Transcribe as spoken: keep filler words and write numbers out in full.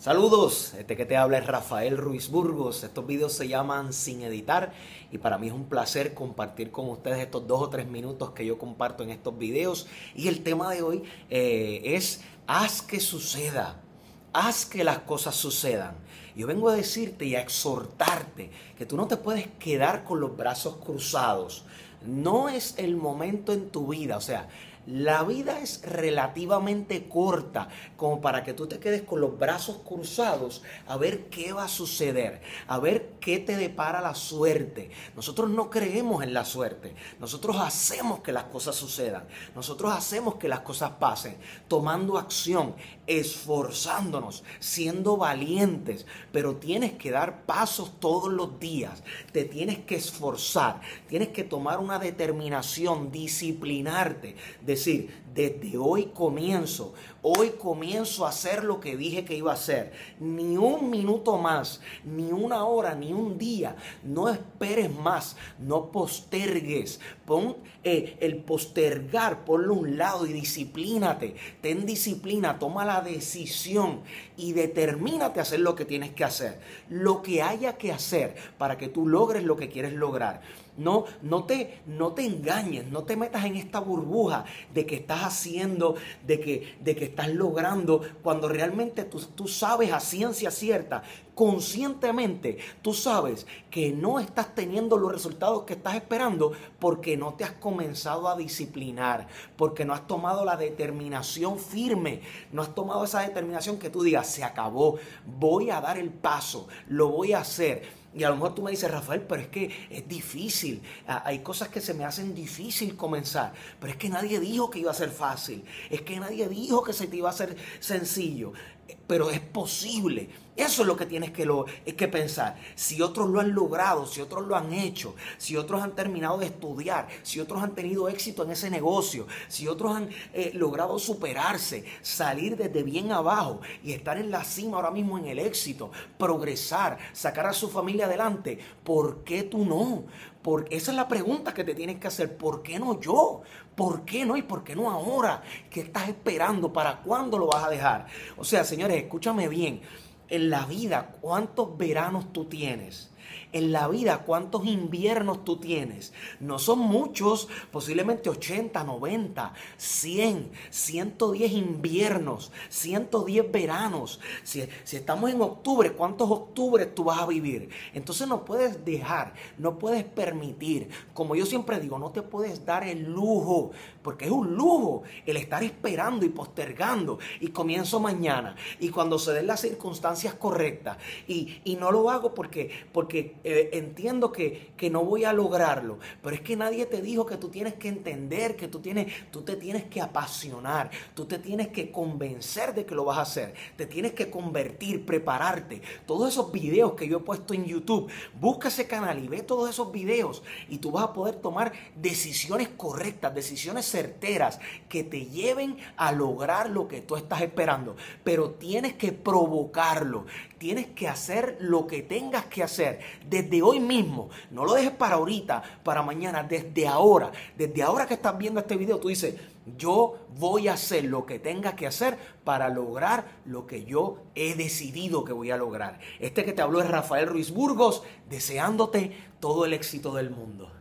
Saludos, este que te habla es Rafael Ruiz Burgos. Estos videos se llaman Sin Editar y para mí es un placer compartir con ustedes estos dos o tres minutos que yo comparto en estos videos. Y el tema de hoy eh, es haz que suceda, haz que las cosas sucedan. Yo vengo a decirte y a exhortarte que tú no te puedes quedar con los brazos cruzados. No es el momento en tu vida, o sea, la vida es relativamente corta como para que tú te quedes con los brazos cruzados a ver qué va a suceder, a ver qué te depara la suerte. Nosotros no creemos en la suerte, nosotros hacemos que las cosas sucedan, nosotros hacemos que las cosas pasen, tomando acción, esforzándonos, siendo valientes, pero tienes que dar pasos todos los días, te tienes que esforzar, tienes que tomar una determinación, disciplinarte, decir, desde hoy comienzo, hoy comienzo a hacer lo que dije que iba a hacer. Ni un minuto más, ni una hora, ni un día. No esperes más, no postergues. Pon eh, el postergar, ponlo a un lado y disciplínate. Ten disciplina, toma la decisión y determínate a hacer lo que tienes que hacer. Lo que haya que hacer para que tú logres lo que quieres lograr. No, no te, no te engañes, no te metas en esta burbuja de que estás haciendo, de que, de que estás logrando, cuando realmente tú, tú sabes a ciencia cierta, conscientemente, tú sabes que no estás teniendo los resultados que estás esperando porque no te has comenzado a disciplinar, porque no has tomado la determinación firme, no has tomado esa determinación que tú digas, se acabó, voy a dar el paso, lo voy a hacer. Y a lo mejor tú me dices, Rafael, pero es que es difícil. Hay cosas que se me hacen difícil comenzar. Pero es que nadie dijo que iba a ser fácil. Es que nadie dijo que se te iba a hacer sencillo. Pero es posible. Eso es lo que tienes que, lo, es que pensar. Si otros lo han logrado, si otros lo han hecho, si otros han terminado de estudiar, si otros han tenido éxito en ese negocio, si otros han eh, logrado superarse, salir desde bien abajo y estar en la cima ahora mismo en el éxito, progresar, sacar a su familia adelante, ¿por qué tú no? Porque esa es la pregunta que te tienes que hacer. ¿Por qué no yo? ¿Por qué no? ¿Y por qué no ahora? ¿Qué estás esperando? ¿Para cuándo lo vas a dejar? O sea, señores, escúchame bien. En la vida, ¿cuántos veranos tú tienes? En la vida, ¿cuántos inviernos tú tienes? No son muchos, posiblemente ochenta, noventa, cien, ciento diez inviernos, ciento diez veranos. Si, si estamos en octubre, ¿cuántos octubres tú vas a vivir? Entonces no puedes dejar, no puedes permitir. Como yo siempre digo, no te puedes dar el lujo, porque es un lujo el estar esperando y postergando. Y comienzo mañana. Y cuando se den las circunstancias correctas. Y, y no lo hago porque... porque Eh, entiendo que, que no voy a lograrlo, pero es que nadie te dijo que tú tienes que entender, que tú, tienes, tú te tienes que apasionar, tú te tienes que convencer de que lo vas a hacer, te tienes que convertir, prepararte. Todos esos videos que yo he puesto en YouTube, busca ese canal y ve todos esos videos y tú vas a poder tomar decisiones correctas, decisiones certeras que te lleven a lograr lo que tú estás esperando, pero tienes que provocarlo, tienes que hacer lo que tengas que hacer desde hoy mismo. No lo dejes para ahorita, para mañana, desde ahora. Desde ahora que estás viendo este video, tú dices, yo voy a hacer lo que tenga que hacer para lograr lo que yo he decidido que voy a lograr. Este que te habló es Rafael Ruiz Burgos, deseándote todo el éxito del mundo.